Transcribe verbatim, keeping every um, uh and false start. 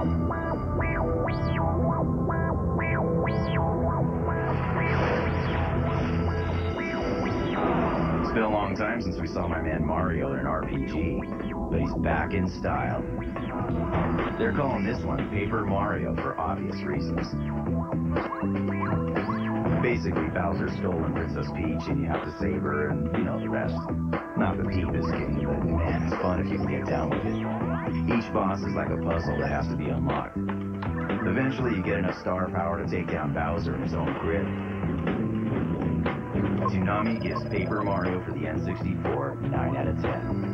It's been a long time since we saw my man Mario in an R P G, but he's back in style. They're calling this one Paper Mario for obvious reasons. Basically, Bowser stole and Princess Peach, and you have to save her, and you know the rest. Not the deepest game, but man, it's fun if you can get down with it. Each boss is like a puzzle that has to be unlocked. Eventually, you get enough star power to take down Bowser in his own grip. Toonami gives Paper Mario for the N sixty-four nine out of ten.